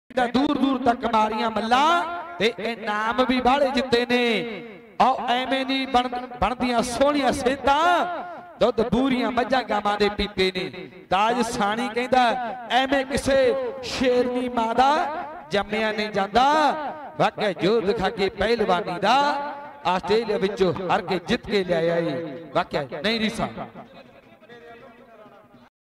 दूर दूर तक मारिया मल्ला ते इनाम भी बाले जिते ने और एवें नहीं बनदियां सोहणियां सेहतां दुध बूरियां मझां गावां दे पीते ने ताज साणी कहंदा एवें किसे शेरनी मां दा जम्मिया नहीं जांदा वाकई जोर दिखा के पहलवानी दा आस्ट्रेलिया विचों हर के जित के लिया वाकई नहीं रिसा।